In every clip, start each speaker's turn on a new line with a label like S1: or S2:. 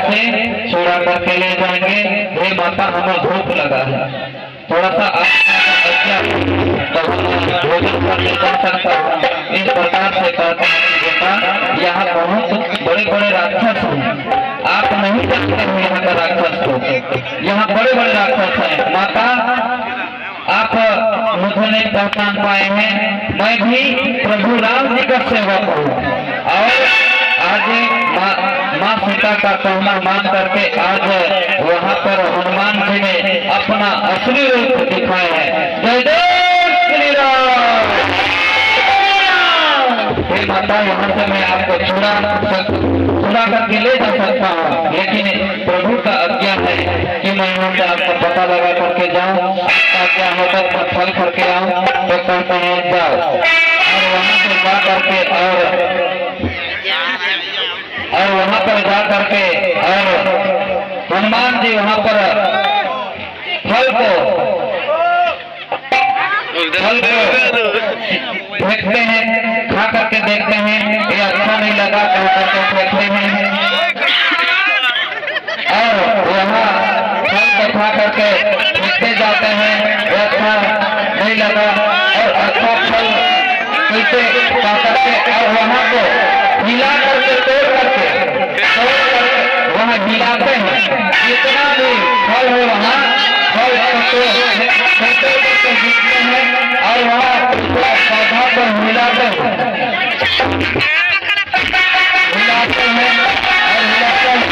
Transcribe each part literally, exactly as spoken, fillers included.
S1: से छोड़ा करके ले जाएंगे। हे माता हमें भूख लगा है, थोड़ा सा भोजन कर ले जा सकता हूँ। इस प्रकार से कहते हैं बेटा यहाँ बहुत बड़े बड़े राक्षस हैं, आप नहीं जानते हो यहाँ का राक्षस को, यहाँ बड़े बड़े राक्षस हैं। माता आप मुझे नहीं पहचान पाए हैं, मैं भी प्रभु राम जी का सेवक हूँ और आज माँ सीता का कहना मान करके आज वहाँ पर हनुमान जी ने अपना असली रूप दिखाया है। जय जय श्री राम। हे माता यहाँ से मैं आपको छुड़ा छुड़ा करके ले जा सकता हूँ, लेकिन प्रभु का आज्ञा है कि मैं यहाँ से आपको पता लगा करके जाऊँ, आज्ञा होकर मैं फल करके आऊँ। तो कहते हैं जाओ और वहाँ से जा करके और और वहाँ पर जा करके और हनुमान जी वहाँ पर फल को फल को देखते हैं, खा करके देखते हैं, ये अच्छा नहीं लगा कह करके फेंकते हैं और वहाँ फल को खा करके फेंकते जाते हैं, ये अच्छा नहीं लगा और अच्छा फल कैसे खा करके और वहाँ को हिला करके तोड़ करके तोड़ करके वहाँ हिलाते हैं। जितना भी फल है वहाँ फल करके जीतते हैं और वहाँ पौधा को हिलाते हैं हिलाते हैं और हिलाते हैं।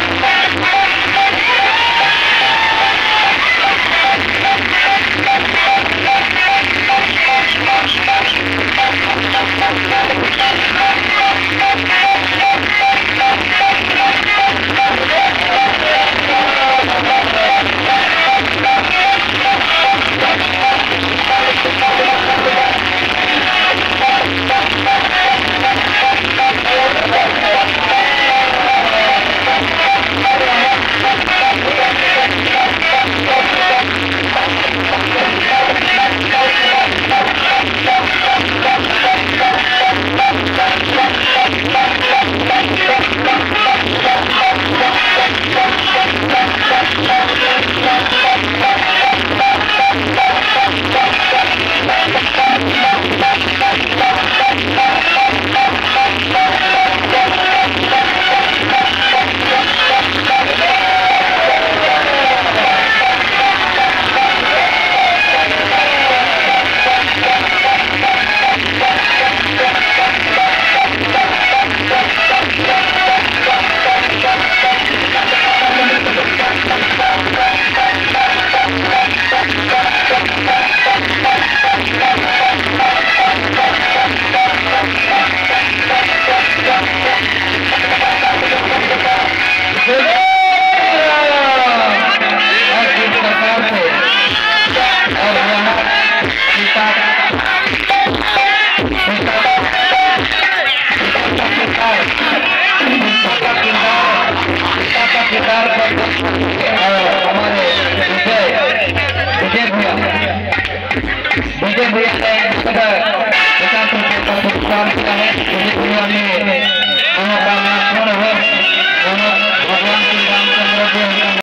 S1: विजय भैया ने